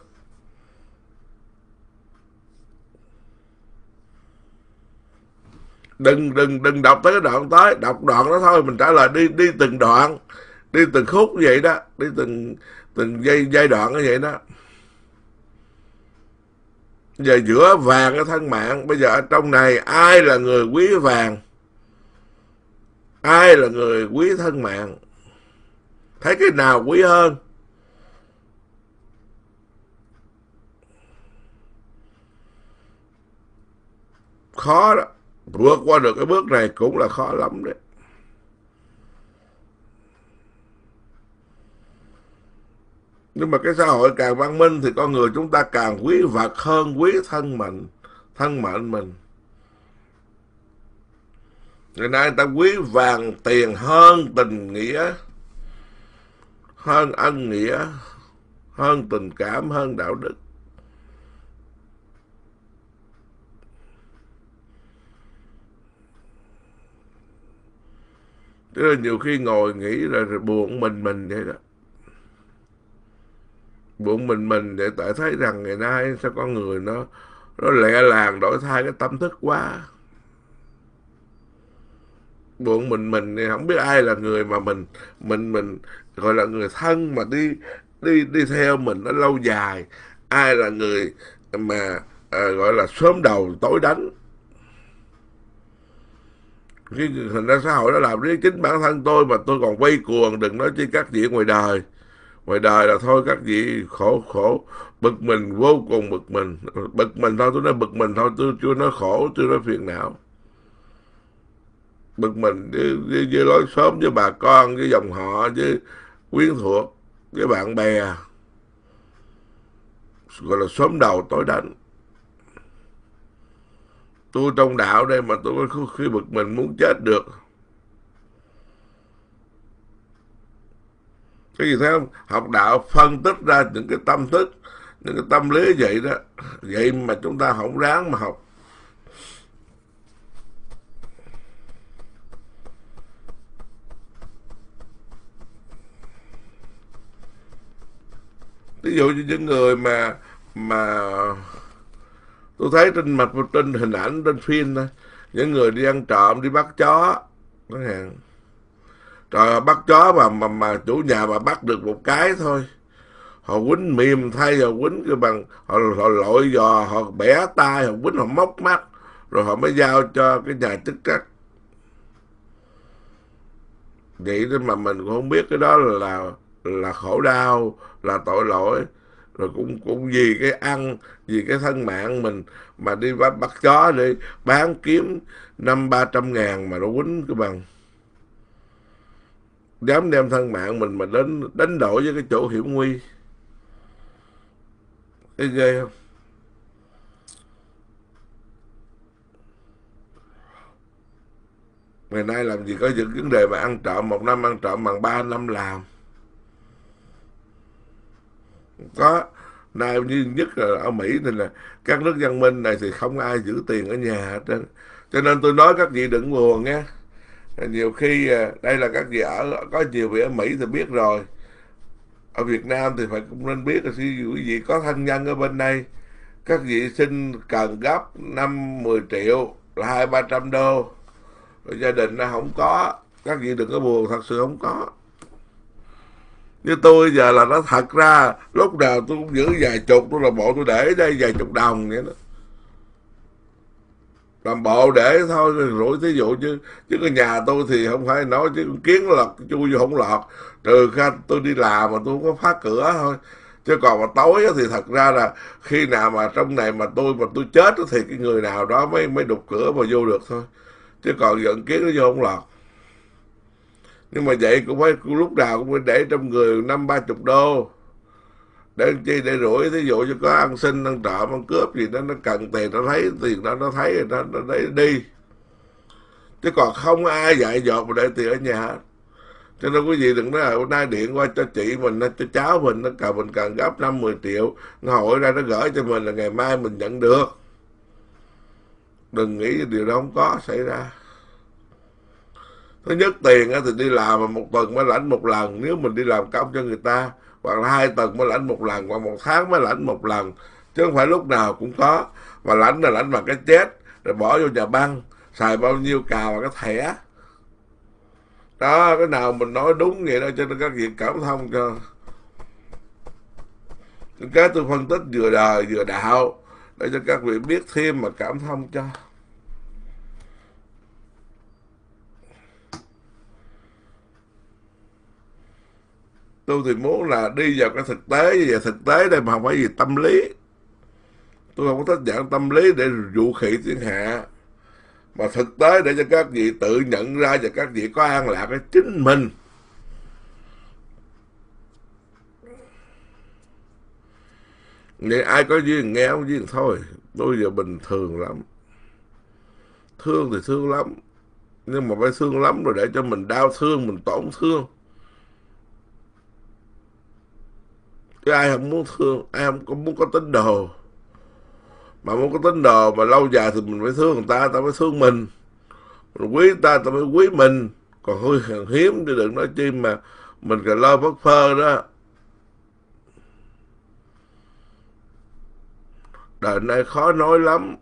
S1: Đừng đừng đừng đọc tới cái đoạn tới, đọc đoạn đó thôi mình trả lời, đi đi từng đoạn, đi từng khúc như vậy đó, đi từng từng giai giai đoạn như vậy đó. Giờ giữa vàng cái thân mạng, bây giờ ở trong này ai là người quý vàng, ai là người quý thân mạng, thấy cái nào quý hơn? Khó đó, vượt qua được cái bước này cũng là khó lắm đấy. Nhưng mà cái xã hội càng văn minh thì con người chúng ta càng quý vật hơn quý thân mình, thân mệnh mình. Ngày nay người ta quý vàng tiền hơn tình nghĩa, hơn ân nghĩa, hơn tình cảm, hơn đạo đức. Thế là nhiều khi ngồi nghĩ rồi, rồi buồn mình mình vậy đó. Buồn mình mình để tại thấy rằng ngày nay sao con người nó nó lẹ làng đổi thay cái tâm thức quá. Buồn mình mình thì không biết ai là người mà mình mình mình gọi là người thân mà đi đi đi theo mình nó lâu dài, ai là người mà à, gọi là sớm đầu tối đánh. Cái hình ra xã hội nó làm riết chính bản thân tôi mà tôi còn quay cuồng, đừng nói chi các vị ngoài đời. Ngoài đời là thôi các vị khổ khổ bực mình, vô cùng bực mình. Bực mình thôi, tôi nói bực mình thôi, tôi chưa nói khổ, chưa nói phiền não. Bực mình với, với, với lối xóm, với bà con, với dòng họ, với quyến thuộc, với bạn bè, gọi là xóm đầu tối đánh. Tôi trong đạo đây mà tôi có khi bực mình muốn chết được. Cái gì thấy không? Học đạo phân tích ra những cái tâm thức, những cái tâm lý vậy đó. Vậy mà chúng ta không ráng mà học. Ví dụ như những người mà mà tôi thấy trên mặt trên hình ảnh trên phim đó, những người đi ăn trộm, đi bắt chó chẳng hạn. Trời, bắt chó mà mà mà chủ nhà mà bắt được một cái thôi, họ quýnh mềm thay, họ quýnh cái bằng họ, họ lội giò, họ bẻ tay, họ quýnh, họ móc mắt, rồi họ mới giao cho cái nhà chức trách. Vậy nên mà mình cũng không biết cái đó là là, là khổ đau, là tội lỗi, rồi cũng cũng vì cái ăn, vì cái thân mạng mình mà đi bắt, bắt chó để bán kiếm năm ba trăm ngàn mà nó quýnh cái bằng, dám đem thân mạng mình mà đến đánh đổi với cái chỗ hiểm nguy. Thấy ghê không? Ngày nay làm gì có những vấn đề mà ăn trộm, một năm ăn trộm bằng ba năm làm. Có. Nay như nhất là ở Mỹ thì là các nước văn minh này thì không ai giữ tiền ở nhà hết trơn. Cho nên tôi nói các vị đừng buồn nha. Nhiều khi đây là các vị ở, có nhiều vị ở Mỹ thì biết rồi. Ở Việt Nam thì phải cũng nên biết là quý vị có thân nhân ở bên đây, các vị xin cần gấp năm mười triệu là hai ba trăm đô, rồi gia đình nó không có, các vị đừng có buồn, thật sự không có. Như tôi giờ là nó thật ra lúc nào tôi cũng giữ vài chục, tôi làm bộ tôi để đây vài chục đồng vậy đó, làm bộ để thôi rồi rủi thí dụ. Chứ chứ cái nhà tôi thì không phải nói, chứ kiến lọt chui vô không lọt, trừ khi tôi đi làm mà tôi không có phá cửa thôi. Chứ còn mà tối thì thật ra là khi nào mà trong này mà tôi mà tôi chết thì cái người nào đó mới mới đục cửa mà vô được thôi, chứ còn giận kiến nó vô không lọt. Nhưng mà vậy cũng phải lúc nào cũng phải để trong người năm ba chục đô, Để làm chi? Để rủi, thí dụ như có ăn xin ăn trộm ăn cướp gì đó, nó cần tiền, nó thấy tiền đó, nó thấy rồi nó, nó lấy đi. Chứ còn không ai dạy dột mà để tiền ở nhà hết. Cho nên quý vị đừng nói là hôm nay điện qua cho chị mình, cho cháu mình, nó cần mình cần gấp năm mười triệu, nó hỏi ra nó gửi cho mình là ngày mai mình nhận được. Đừng nghĩ điều đó không có xảy ra. Thứ nhất, tiền thì đi làm mà một tuần mới lãnh một lần, nếu mình đi làm công cho người ta, hoặc là hai tuần mới lãnh một lần, hoặc một tháng mới lãnh một lần, chứ không phải lúc nào cũng có. Mà lãnh là lãnh bằng cái chết, rồi bỏ vô nhà băng, xài bao nhiêu cào vào cái thẻ đó. Cái nào mình nói đúng vậy đó, cho nên các vị cảm thông cho cái tôi phân tích vừa đời vừa đạo, để cho các vị biết thêm mà cảm thông cho. Tôi thì muốn là đi vào cái thực tế, và thực tế đây mà không phải gì tâm lý. Tôi không có thích dạng tâm lý để dụ khỉ thiên hạ, mà thực tế để cho các vị tự nhận ra và các vị có an lạc với chính mình. Vậy ai có duyên nghe không duyên thôi. Tôi giờ bình thường lắm. Thương thì thương lắm, nhưng mà phải thương lắm rồi để cho mình đau thương, mình tổn thương. Chứ ai không muốn thương, ai không có muốn có tín đồ. Mà muốn có tín đồ mà lâu dài thì mình phải thương người ta, người ta phải thương mình. Mình quý người ta, người ta mới quý mình. Còn hơi hàng hiếm thì đừng nói chi mà mình cà lơ phất phơ đó. Đời này khó nói lắm.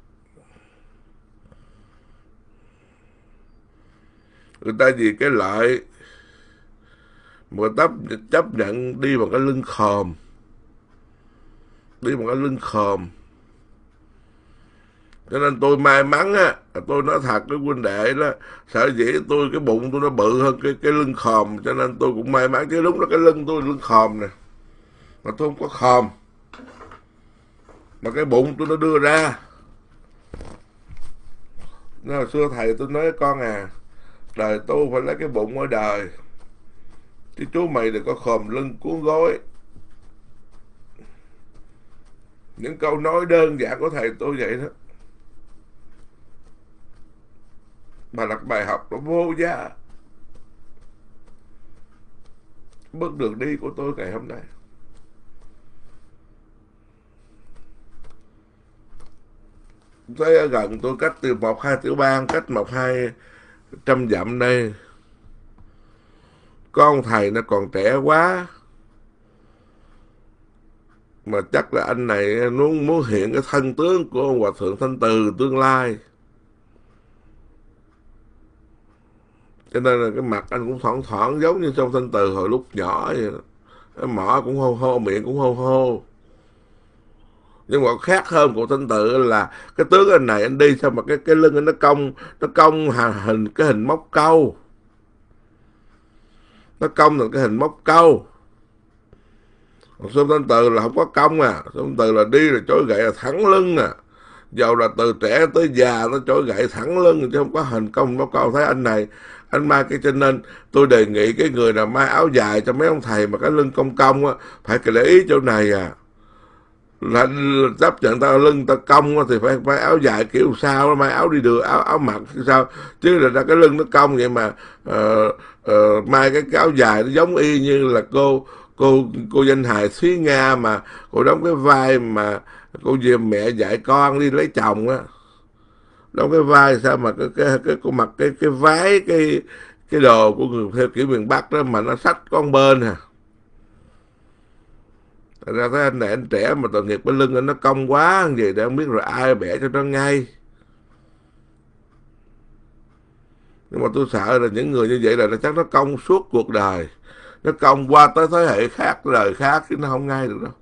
S1: Người ta vì cái lợi mà người ta chấp nhận đi bằng cái lưng khòm. Đi bằng cái lưng khòm. Cho nên tôi may mắn á, tôi nói thật với huynh đệ đó, sở dĩ tôi cái bụng tôi nó bự hơn cái cái lưng khòm, cho nên tôi cũng may mắn. Chứ đúng là cái lưng tôi lưng khòm nè, mà tôi không có khòm, mà cái bụng tôi nó đưa ra. Nên hồi xưa thầy tôi nói con à, đời tôi phải lấy cái bụng ở đời, chứ chú mày đừng có khòm lưng cuốn gối. Những câu nói đơn giản của thầy tôi vậy đó, mà là bài học nó vô giá. Bước đường đi của tôi ngày hôm nay. Thấy ở gần tôi, cách từ một hai tiểu bang, cách một hai trăm dặm đây, con thầy nó còn trẻ quá, mà chắc là anh này muốn muốn hiện cái thân tướng của ông Hòa Thượng Thanh Từ tương lai. Cho nên là cái mặt anh cũng thoảng thoảng giống như trong Thanh Từ hồi lúc nhỏ vậy đó. Cái mỏ cũng hô hô, miệng cũng hô hô. Nhưng mà khác hơn của Thanh Tự là cái tướng anh này anh đi sao mà cái cái lưng anh nó cong, nó cong hình cái hình móc câu. Nó cong thành cái hình móc câu. Còn Sơn Thanh Từ là không có cong à. Sơn Thanh Từ là đi là chối gậy là thẳng lưng à. Dầu là từ trẻ tới già nó chối gậy thẳng lưng, chứ không có hình cong móc câu. Thấy anh này anh mai cái, cho nên tôi đề nghị cái người nào mai áo dài cho mấy ông thầy mà cái lưng cong cong á, phải để ý chỗ này à. Là chấp nhận ta lưng ta cong thì phải phải áo dài kiểu sao, mai áo đi đường, áo áo mặc sao, chứ là ra cái lưng nó cong vậy mà uh, uh, mai cái, cái áo dài nó giống y như là cô cô cô danh hài Thúy Nga mà cô đóng cái vai mà cô về mẹ dạy con đi lấy chồng á, đóng cái vai sao mà cái cái cái cô mặc cái cái váy cái cái đồ của người theo kiểu miền Bắc đó mà nó xách con bên à. Thật ra thấy anh này anh trẻ mà tội nghiệp cái lưng anh nó cong quá như vậy, để không biết rồi ai bẻ cho nó ngay. Nhưng mà tôi sợ là những người như vậy là nó chắc nó cong suốt cuộc đời, nó cong qua tới thế hệ khác, đời khác, chứ nó không ngay được đâu.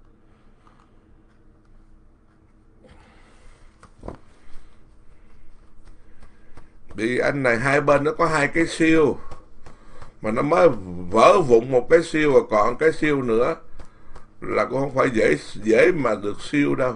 S1: Vì anh này hai bên nó có hai cái siêu, mà nó mới vỡ vụn một cái siêu và còn cái siêu nữa, là cũng không phải dễ dễ mà được siêu đâu.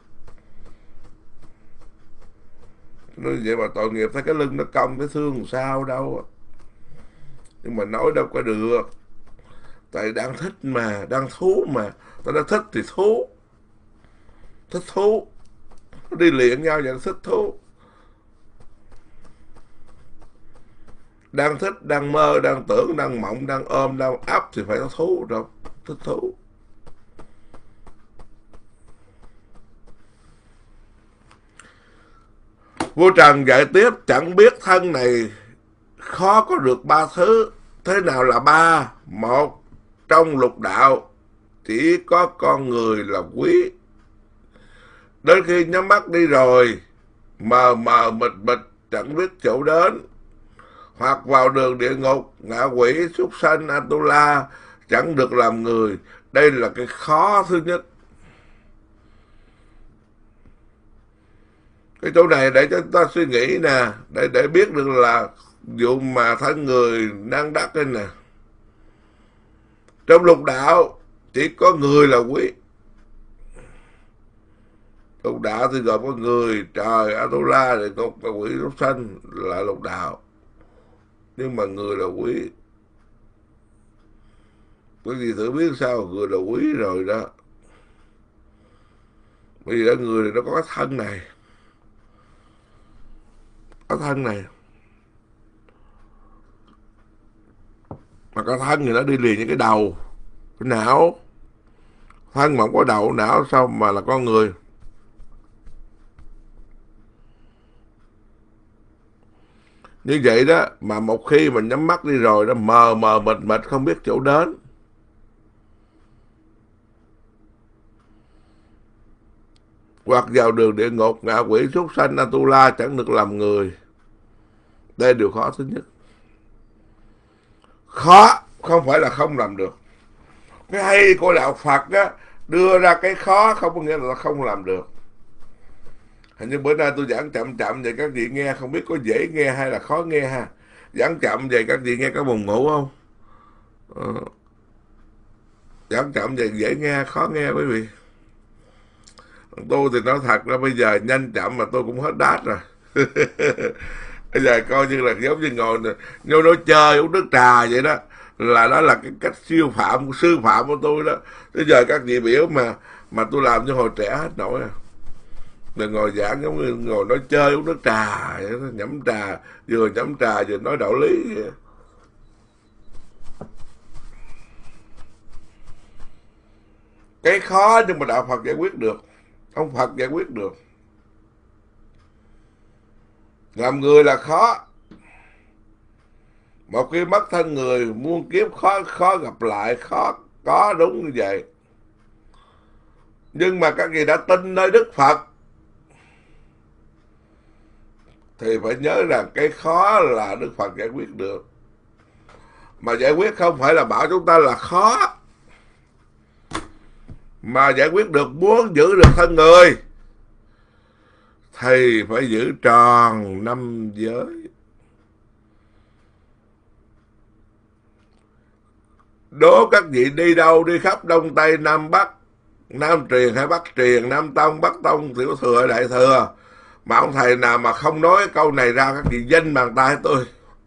S1: Nói vậy mà tội nghiệp, thấy cái lưng nó cong cái thương sao đâu. Nhưng mà nói đâu có được. Tại đang thích mà, đang thú mà. Ta đã thích thì thú. Thích thú. Đi liền nhau vậy, thích thú. Đang thích, đang mơ, đang tưởng, đang mộng, đang ôm, đang ấp thì phải có thú rồi. Thích thú. Vua Trần dạy tiếp, chẳng biết thân này khó có được ba thứ. Thế nào là ba? Một, trong lục đạo chỉ có con người là quý. Đến khi nhắm mắt đi rồi, mờ mờ mịt mịt chẳng biết chỗ đến, hoặc vào đường địa ngục, ngạ quỷ, súc sanh, Atula, chẳng được làm người. Đây là cái khó thứ nhất. Cái chỗ này để cho chúng ta suy nghĩ nè, để để biết được là vụ mà thân người đang đắc đây nè. Trong lục đạo chỉ có người là quý. Lục đạo thì gồm có người, trời, Atula, địa ngục, ngạ quỷ, súc sanh là lục đạo. Nhưng mà người là quý. Bởi vì thử biết sao người là quý rồi đó. Bởi vì ở người này nó có cái thân này. Có thân này. Mà cái thân thì nó đi liền với cái đầu, cái não. Thân mà không có đầu, não sao mà là con người. Như vậy đó, mà một khi mình nhắm mắt đi rồi, nó mờ mờ mịt mịt không biết chỗ đến. Hoặc vào đường địa ngục, ngạ quỷ, súc sanh, Atula chẳng được làm người. Đây là điều khó thứ nhất. Khó không phải là không làm được. Cái hay của đạo Phật á, đưa ra cái khó không có nghĩa là không làm được. Hình như bữa nay tôi giảng chậm chậm vậy các vị nghe không biết có dễ nghe hay là khó nghe ha. Giảng chậm vậy các vị nghe có buồn ngủ không? Ờ. Giảng chậm vậy dễ nghe khó nghe quý vị. Tôi thì nói thật là bây giờ nhanh chậm mà tôi cũng hết đát rồi. Bây giờ coi như là giống như ngồi nhô nói chơi uống nước trà vậy đó. Là đó là cái cách siêu phạm, sư phạm của tôi đó. Bây giờ các vị biểu mà mà tôi làm như hồi trẻ hết nổi à. Đừng ngồi giảng giống như ngồi nói chơi uống nước trà vậy đó, nhẩm trà, vừa nhẩm trà vừa nói đạo lý vậy. Cái khó nhưng mà đạo Phật giải quyết được. Ông Phật giải quyết được. Làm người là khó. Một khi mất thân người, muôn kiếp khó khó gặp lại, khó có đúng như vậy. Nhưng mà các vị đã tin nơi Đức Phật thì phải nhớ rằng cái khó là Đức Phật giải quyết được. Mà giải quyết không phải là bảo chúng ta là khó, mà giải quyết được, muốn giữ được thân người thì phải giữ tròn năm giới. Đố các vị đi đâu, đi khắp Đông Tây Nam Bắc, Nam truyền hay Bắc truyền, Nam tông, Bắc tông, tiểu thừa hay đại thừa, mà ông thầy nào mà không nói câu này ra các vị danh bàn tay tôi.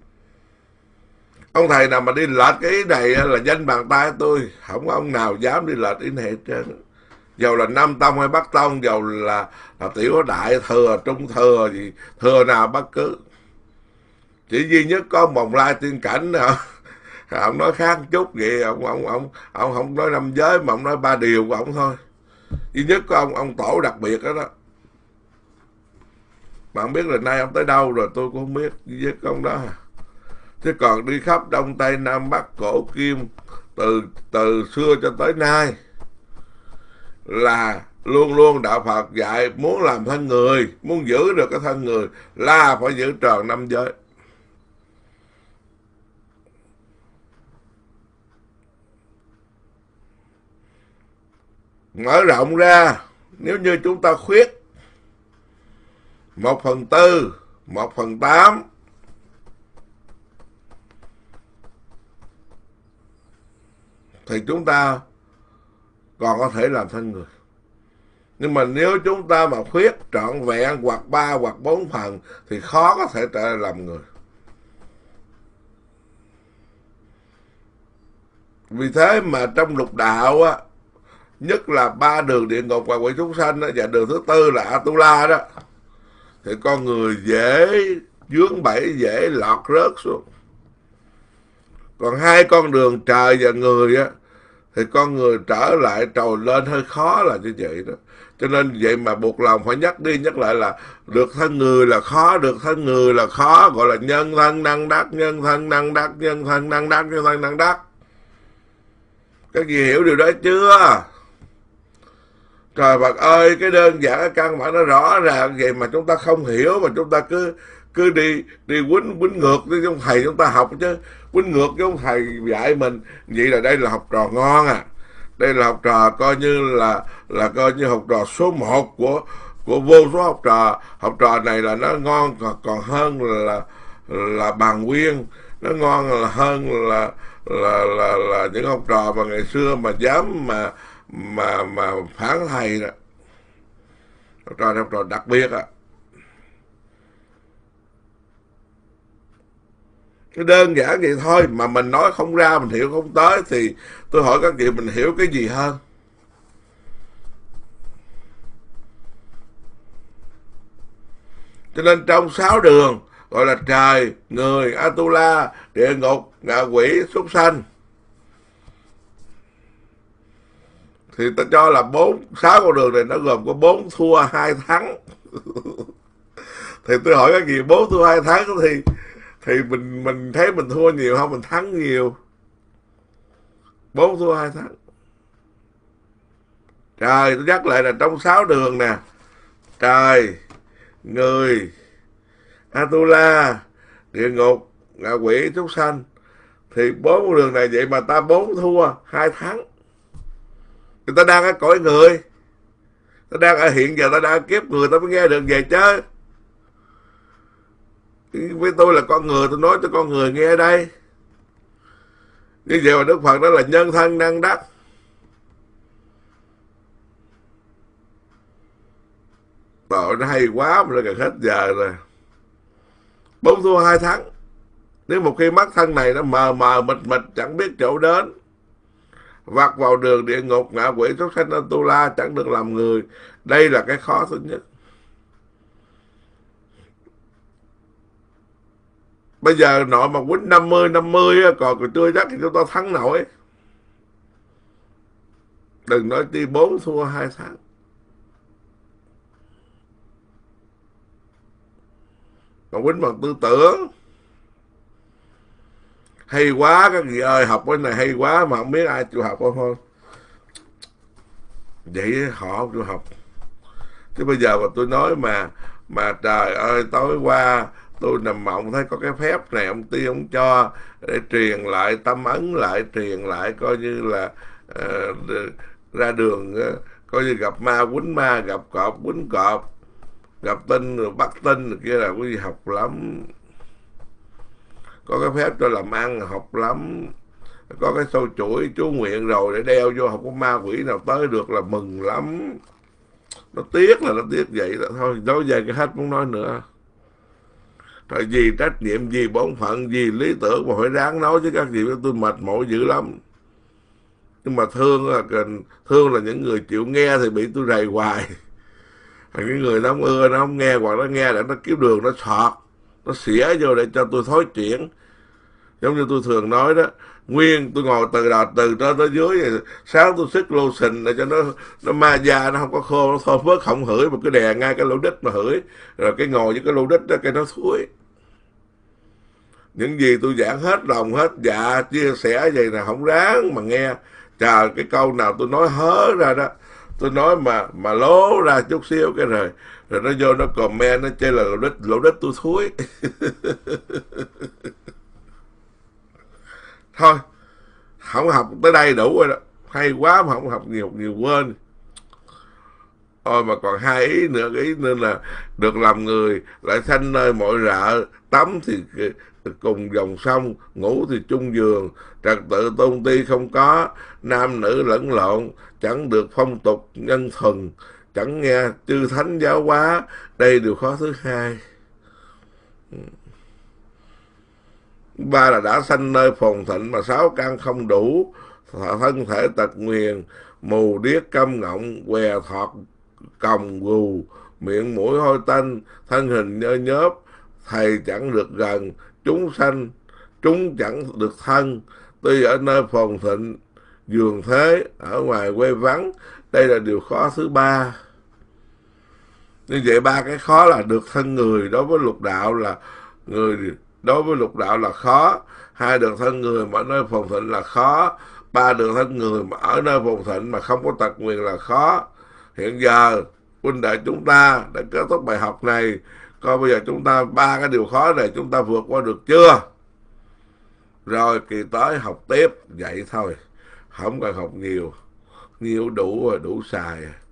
S1: Ông thầy nào mà đi lệch cái ý này là danh bàn tay tôi. Không có ông nào dám đi lệch ý này hết trơn. Dầu là Nam tông hay Bắc tông, dầu là, là tiểu đại thừa, trung thừa gì, thừa nào bất cứ. Chỉ duy nhất có Bồng Lai Tiên Cảnh nào ông nói khác chút vậy, ông ông ông ông không nói năm giới mà ông nói ba điều của ông thôi. Duy nhất có ông ông tổ đặc biệt đó đó. Mà không biết là nay ông tới đâu rồi tôi cũng không biết. Duy nhất có ông đó. Chứ còn đi khắp Đông Tây Nam Bắc cổ kim từ từ xưa cho tới nay là luôn luôn đạo Phật dạy muốn làm thân người, muốn giữ được cái thân người là phải giữ tròn năm giới. Mở rộng ra, nếu như chúng ta khuyết một phần tư, một phần tám thì chúng ta còn có thể làm thân người. Nhưng mà nếu chúng ta mà khuyết trọn vẹn hoặc ba hoặc bốn phần thì khó có thể trở làm người. Vì thế mà trong lục đạo á, nhất là ba đường địa ngục và quỷ súc sanh và đường thứ tư là Atula đó, thì con người dễ vướng bẫy, dễ lọt rớt xuống. Còn hai con đường trời và người á, thì con người trở lại trồi lên hơi khó là như vậy đó. Cho nên vậy mà buộc lòng phải nhắc đi nhắc lại là được thân người là khó, được thân người là khó, gọi là nhân thân năng đắc, nhân thân năng đắc, nhân thân năng đắc, nhân thân năng đắc. Các vị hiểu điều đó chưa? Trời Phật ơi, cái đơn giản cái căn bản nó rõ ràng vậy mà chúng ta không hiểu, mà chúng ta cứ cứ đi đi quýnh quýnh ngược với ông thầy chúng ta học chứ. Quýnh ngược với ông thầy dạy mình vậy là đây là học trò ngon à. Đây là học trò coi như là là coi như học trò số một của của vô số học trò. Học trò này là nó ngon còn, còn hơn là là bằng nguyên, nó ngon là hơn là là là, là những học trò mà ngày xưa mà dám mà mà mà phản thầy đó. Học trò học trò đặc biệt à. Cái đơn giản vậy thôi mà mình nói không ra, mình hiểu không tới, thì tôi hỏi các vị mình hiểu cái gì hơn? Cho nên trong sáu đường gọi là trời, người, Atula, địa ngục, ngạ quỷ, súc sanh, thì ta cho là bốn sáu con đường này nó gồm có bốn thua hai thắng. Thì tôi hỏi các vị bốn thua hai thắng thì thì mình mình thấy mình thua nhiều không, mình thắng nhiều? Bốn thua hai thắng. Trời, tôi nhắc lại là trong sáu đường nè: trời, người, Atula, địa ngục, ngạ quỷ, súc sanh, thì bốn con đường này vậy mà ta bốn thua hai thắng. Người ta đang ở cõi người, ta đang ở hiện giờ, ta đang ở kiếp người, ta mới nghe được về chứ. Với tôi là con người, tôi nói cho con người nghe đây. Như vậy mà Đức Phật đó là nhân thân năng đắc. Tội nó hay quá mà nó gần hết giờ rồi. Bốn thua hai thắng. Nếu một khi mắt thân này nó mờ mờ mịt mịt chẳng biết chỗ đến, vặt vào đường địa ngục, ngạ quỷ, súc sanh, Atula, chẳng được làm người. Đây là cái khó thứ nhất. Bây giờ nội mà quýnh năm mươi năm mươi còn chưa chắc thì chúng ta thắng nổi. Đừng nói chi bốn thua hai thắng. Còn quýnh bằng tư tưởng. Hay quá các vị ơi, học cái này hay quá mà không biết ai chịu học không thôi. Vậy họ không chịu học. Chứ bây giờ mà tôi nói mà mà trời ơi, tối qua tôi nằm mộng thấy có cái phép này ông Tiên ông cho để truyền lại, tâm ấn lại, truyền lại coi như là uh, ra đường uh, coi như gặp ma quýnh ma, gặp cọp quýnh cọp, gặp tinh rồi bắt tinh rồi kia là cái gì học lắm. Có cái phép cho làm ăn học lắm. Có cái sâu chuỗi chú nguyện rồi để đeo vô, không có ma quỷ nào tới được là mừng lắm. Nó tiếc là nó tiếc vậy đó thôi. Nói về cái hết muốn nói nữa. Rồi gì trách nhiệm, gì bổn phận, gì lý tưởng mà phải ráng nói chứ các vị, tôi mệt mỏi dữ lắm. Nhưng mà thương là thương là những người chịu nghe thì bị tôi rầy hoài. Còn những người nó không ưa, nó không nghe, hoặc nó nghe để nó kiếm đường nó sọt, nó xỉa vô để cho tôi thối chuyển. Giống như tôi thường nói đó, nguyên tôi ngồi từ đầu từ trên tới dưới, sáng tôi xức lotion để cho nó nó ma da, nó không có khô, nó thơm phớt không hửi, mà cứ đè ngay cái lỗ đít mà hửi, rồi cái ngồi với cái lỗ đít đó cái nó thúi. Những gì tôi giảng hết lòng hết dạ chia sẻ vậy là không ráng mà nghe. Chờ cái câu nào tôi nói hớ ra đó, tôi nói mà mà lố ra chút xíu cái rồi rồi nó vô nó comment nó chơi là lỗ đít lỗ đít tôi thúi. Thôi không học tới đây đủ rồi đó, hay quá mà không học nhiều nhiều quên. Ôi mà còn hai ý nữa, cái ý nên là được làm người, lại sanh nơi mọi rợ, tắm thì cùng dòng sông, ngủ thì chung giường, trật tự tôn ti không có, nam nữ lẫn lộn, chẳng được phong tục nhân thuần, chẳng nghe chư thánh giáo hóa. Đây điều khó thứ hai. Ba là đã sanh nơi phồn thịnh mà sáu căn không đủ thân thể tật nguyền, mù điếc câm ngọng, què thọt còng gù, miệng mũi hôi tanh, thân hình nhơ nhớp, thầy chẳng được gần, chúng sanh chúng chẳng được thân. Tuy ở nơi phồn thịnh giường thế, ở ngoài quê vắng. Đây là điều khó thứ ba. Như vậy ba cái khó là được thân người đối với lục đạo là người, đối với lục đạo là khó. Hai, được thân người mà ở nơi phồn thịnh là khó. Ba, được thân người mà ở nơi phồn thịnh mà không có tật nguyền là khó. Hiện giờ huynh đệ chúng ta đã kết thúc bài học này, coi bây giờ chúng ta ba cái điều khó này chúng ta vượt qua được chưa? Rồi kỳ tới học tiếp vậy thôi, không cần học nhiều, nhiều đủ rồi, đủ xài.